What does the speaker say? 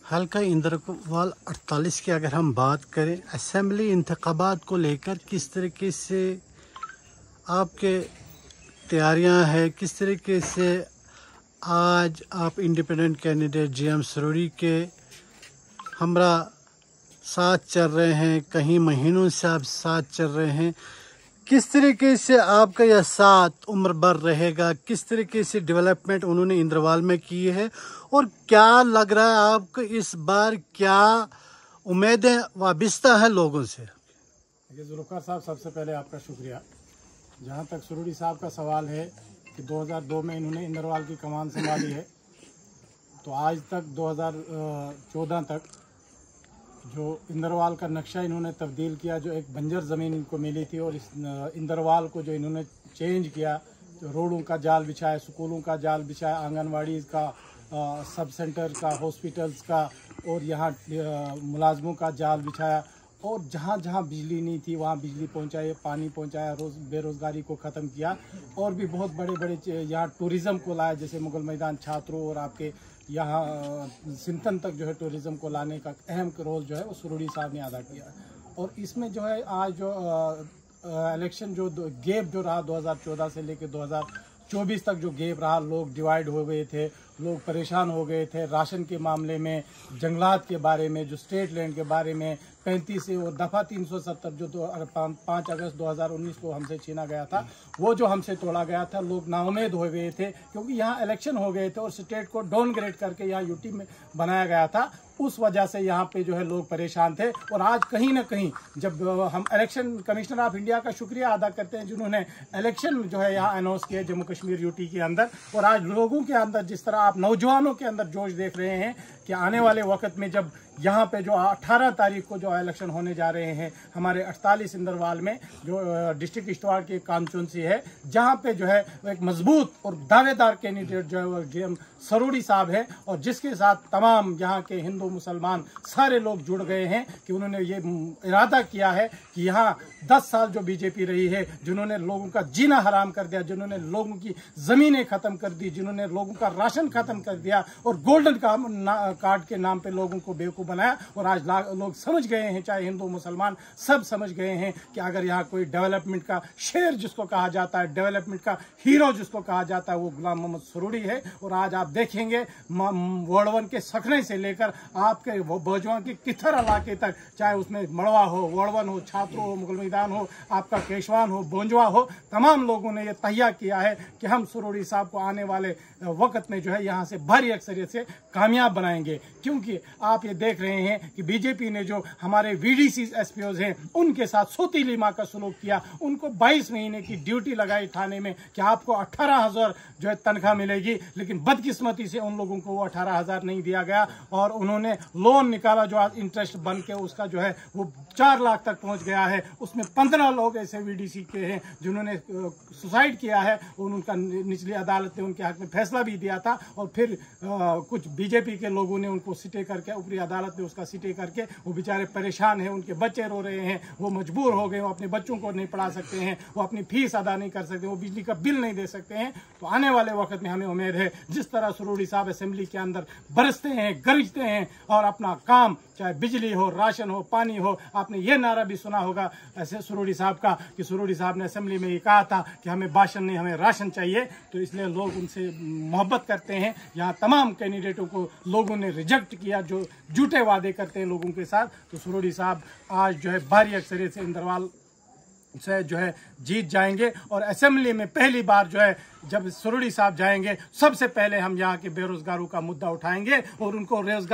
हल्का इंद्रवाल 48 की अगर हम बात करें, असेंबली इंतखाबात को लेकर किस तरीके से आपके तैयारियां हैं, किस तरीके से आज आप इंडिपेंडेंट कैंडिडेट जीएम सरोड़ी के हमरा साथ चल रहे हैं, कहीं महीनों से आप साथ चल रहे हैं, किस तरीके से आपका यह साथ उम्र भर रहेगा, किस तरीके से डेवलपमेंट उन्होंने इंद्रवाल में की है और क्या लग रहा है आपको इस बार, क्या उम्मीदें वाबस्ता है लोगों से? देखिए जुल्फ़िकार साहब, सबसे पहले आपका शुक्रिया। जहाँ तक सरोड़ी साहब का सवाल है कि 2002 में इन्होंने इंद्रवाल की कमान संभाली है, तो आज तक 2014 तक जो इंद्रवाल का नक्शा इन्होंने तब्दील किया, जो एक बंजर ज़मीन इनको मिली थी, और इस इंद्रवाल को जो इन्होंने चेंज किया, तो रोडों का जाल बिछाया, स्कूलों का जाल बिछाया, आंगनवाड़ी का, सब सेंटर का, हॉस्पिटल्स का, और यहाँ मुलाजमों का जाल बिछाया, और जहाँ जहाँ बिजली नहीं थी वहाँ बिजली पहुँचाई, पानी पहुँचाया, बेरोज़गारी को ख़त्म किया, और भी बहुत बड़े बड़े यहाँ टूरिज़्म को लाया, जैसे मुगल मैदान छात्रों और आपके यहाँ सिंथन तक जो है टूरिज़्म को लाने का अहम रोल जो है वो सरोड़ी साहब ने अदा किया है। और इसमें जो है आज जो इलेक्शन जो गैप जो रहा 2014 से लेकर 2024 तक, जो गैप रहा, लोग डिवाइड हो गए थे, लोग परेशान हो गए थे राशन के मामले में, जंगलात के बारे में, जो स्टेट लैंड के बारे में, 35 से वो दफ़ा 370 जो 5 अगस्त 2019 को हमसे छीना गया था, वो जो हमसे तोड़ा गया था, लोग नाउम्मीद हो गए थे क्योंकि यहाँ इलेक्शन हो गए थे और स्टेट को डाउनग्रेड करके यहाँ यूटी में बनाया गया था। उस वजह से यहाँ पे जो है लोग परेशान थे। और आज कहीं ना कहीं जब हम इलेक्शन कमिश्नर ऑफ इंडिया का शुक्रिया अदा करते हैं जिन्होंने इलेक्शन जो है यहाँ अनाउंस किया जम्मू कश्मीर यूटी के अंदर, और आज लोगों के अंदर जिस तरह आप नौजवानों के अंदर जोश देख रहे हैं कि आने वाले वक्त में जब यहाँ पे जो 18 तारीख को जो इलेक्शन होने जा रहे हैं हमारे 48 इंद्रवाल में, जो डिस्ट्रिक्ट किश्तवाड़ की कॉन्स्टिट्यूंसी है, जहाँ पे जो है एक मजबूत और दावेदार कैंडिडेट जो है वो जीएम सरोड़ी साहब है, और जिसके साथ तमाम यहाँ के हिंदू मुसलमान सारे लोग जुड़ गए हैं कि उन्होंने ये इरादा किया है कि यहाँ 10 साल जो बीजेपी रही है, जिन्होंने लोगों का जीना हराम कर दिया, जिन्होंने लोगों की ज़मीनें ख़त्म कर दी, जिन्होंने लोगों का राशन ख़त्म कर दिया और गोल्डन कार्ड के नाम पे लोगों को बेवकूफ़ बनाया, और आज लोग समझ गए हैं, चाहे हिंदू मुसलमान सब समझ गए हैं कि अगर यहाँ कोई डेवलपमेंट का शेर जिसको कहा जाता है, डेवलपमेंट का हीरो जिसको कहा जाता है, वो गुलाम मोहम्मद सरोड़ी है। और आज आप देखेंगे वर्ड 1 के सखने से लेकर आपके बजवा के किथर इलाके तक, चाहे उसमें मड़वा हो, वर्ड 1 हो, छात्रों हो, मुगल मैदान हो, आपका केशवान हो, बोंजवा हो, तमाम लोगों ने यह तैयार किया है कि हम सरोड़ी साहब को आने वाले वक्त में जो है यहाँ से भारी अक्सरियत से कामयाब बनाएंगे। क्योंकि आप ये देख रहे हैं कि बीजेपी ने जो हमारे वीडीसी एसपीओज हैं उनके साथ सौतीली माँ का सलूक किया, उनको 22 महीने की ड्यूटी लगाई थाने में कि आपको 18,000 जो है तनख्वाह मिलेगी, लेकिन बदकिस्मती से उन लोगों को वो 18,000 नहीं दिया गया, और उन्होंने लोन निकाला जो आज इंटरेस्ट बन के उसका जो है वो 4 लाख तक पहुंच गया है। उसमें 15 लोग ऐसे वीडीसी के हैं जिन्होंने सुसाइड किया है, और उनका निचली अदालत ने उनके हक में फैसला भी दिया था, और फिर कुछ बीजेपी के लोगों ने उनको सिटे करके, ऊपरी अदालत ने उसका सिटे करके, वो बेचारे परेशान हैं, उनके बच्चे रो रहे हैं, वो मजबूर हो गए, वो अपने बच्चों को नहीं पढ़ा सकते हैं, वो अपनी फीस अदा नहीं कर सकते, वो बिजली का बिल नहीं दे सकते हैं। तो आने वाले वक्त में हमें उम्मीद है जिस तरह सरोड़ी साहब असेंबली के अंदर बरसते हैं, गरजते हैं और अपना काम, चाहे बिजली हो, राशन हो, पानी हो, आपने ये नारा भी सुना होगा ऐसे सरोड़ी साहब का कि सरोड़ी साहब ने असेंबली में ये कहा था कि हमें भाषण नहीं, हमें राशन चाहिए। तो इसलिए लोग उनसे मोहब्बत करते हैं। यहाँ तमाम कैंडिडेटों को लोगों ने रिजेक्ट किया जो झूठे वादे करते हैं लोगों के साथ। तो सरोड़ी साहब आज जो है भारी अक्सरियत से इंद्रवाल से जो है जीत जाएंगे, और असेंबली में पहली बार जो है जब सरोड़ी साहब जाएंगे सबसे पहले हम यहाँ के बेरोजगारों का मुद्दा उठाएंगे और उनको रोजगार